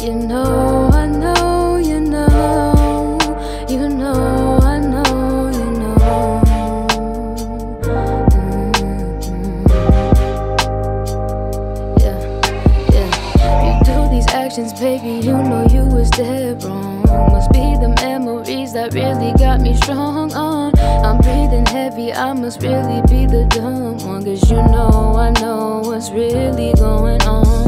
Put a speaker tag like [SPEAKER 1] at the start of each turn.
[SPEAKER 1] You know, I know, you know, you know, I know, you know. Yeah, yeah. You do these actions, baby, you know you was dead wrong. Must be the memories that really got me strong on. I'm breathing heavy, I must really be the dumb one. 'Cause you know, I know what's really going on.